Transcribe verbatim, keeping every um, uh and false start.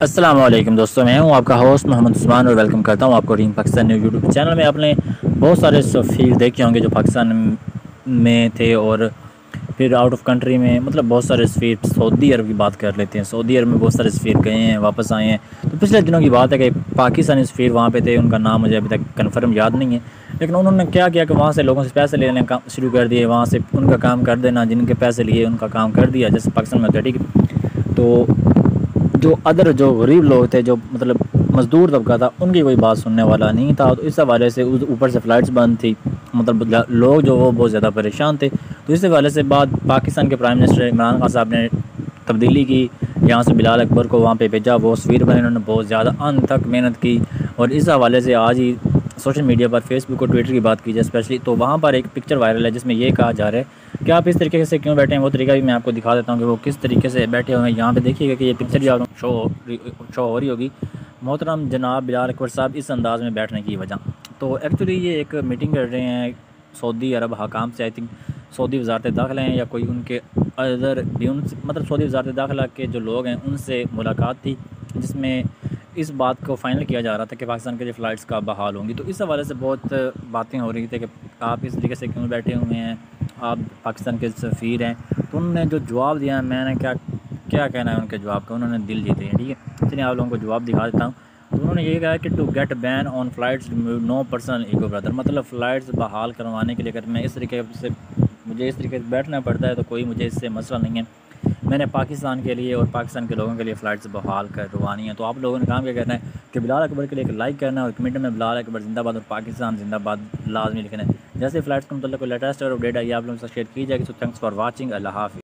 अस्सलाम वालेकुम दोस्तों, मैं हूं आपका होस्ट मोहम्मद उस्मान और वेलकम करता हूं आपको रीम पाकिस्तान न्यू यूट्यूब चैनल में। आपने बहुत सारे सफ़ीर देखे होंगे जो पाकिस्तान में थे और फिर आउट ऑफ कंट्री में, मतलब बहुत सारे सफ़ीर सऊदी अरब की बात कर लेते हैं। सऊदी अरब में बहुत सारे सफ़ीर गए हैं, वापस आए हैं। तो पिछले दिनों की बात है कि पाकिस्तानी सफ़ीर वहाँ पे थे, उनका नाम मुझे अभी तक कन्फर्म याद नहीं है, लेकिन उन्होंने क्या किया कि वहाँ से लोगों से पैसे लेने का शुरू कर दिए, वहाँ से उनका काम कर देना, जिनके पैसे लिए उनका काम कर दिया, जैसे पाकिस्तान में होता है। ठीक है, तो जो अदर जो गरीब लोग थे, जो मतलब मज़दूर तबका था, उनकी कोई बात सुनने वाला नहीं था। तो इस हवाले से उस ऊपर से फ़्लाइट्स बंद थी, मतलब लोग जो वो बहुत ज़्यादा परेशान थे। तो इस हवाले से बाद पाकिस्तान के प्राइम मिनिस्टर इमरान खान साहब ने तब्दीली की, यहाँ से बिलाल अकबर को वहाँ पे भेजा, वो सफ़ीर बने, उन्होंने बहुत ज़्यादा अंत तक मेहनत की। और इस हवाले से आज ही सोशल मीडिया पर फेसबुक और ट्विटर की बात की जाए स्पेशली, तो वहाँ पर एक पिक्चर वायरल है जिसमें ये कहा जा रहा है कि आप इस तरीके से क्यों बैठे हैं। वो तरीका भी मैं आपको दिखा देता हूँ कि वो किस तरीके से बैठे हुए हैं। यहाँ पे देखिएगा कि ये पिक्चर भी आप शो शो हो रही होगी। मोहतरम जनाब बिलाल अकबर साहब इस अंदाज़ में बैठने की वजह, तो एक्चुअली ये एक मीटिंग कर रहे हैं सऊदी अरब हकाम से। आई थिंक सऊदी वजारत दाखिला हैं या कोई उनके अदर भी, उन मतलब सऊदी वजारत दाखिला के जो लोग हैं उनसे मुलाकात थी, जिसमें इस बात को फ़ाइनल किया जा रहा था कि पाकिस्तान के लिए फ़्लाइट्स का बहाल होंगी। तो इस हवाले से बहुत बातें हो रही थी कि आप इस तरीके से क्यों बैठे हुए हैं, आप पाकिस्तान के सफ़ीर हैं। तो उन्होंने जो जवाब दिया है, मैंने क्या क्या कहना है उनके जवाब का, उन्होंने दिल जीते हैं। ठीक है, चलिए आप लोगों को जवाब दिखा देता हूँ। तो उन्होंने ये कहा कि to get ban on flights no personal ego brother, मतलब फ़्लाइट्स बहाल करवाने के लिए अगर मैं इस तरीके से मुझे इस तरीके से बैठना पड़ता है तो कोई मुझे इससे मसला नहीं है। मैंने पाकिस्तान के लिए और पाकिस्तान के लोगों के लिए फ़्लाइट्स बहाल करवानी है। तो आप लोगों ने काम क्या करना है कि बिलाल अकबर के लिए एक लाइक करना है और कमेंट में बिलाल अकबर जिंदाबाद और पाकिस्तान जिंदाबाद लाजमी लिखना है। जैसे फ़्लाइट्स का मतलब कोई लेटेस्ट और अपडेट आई आप लोगों से शेयर की जाएगी। सो थैंक्स फॉर वाचिंग, अल्लाह हाफ़िज़।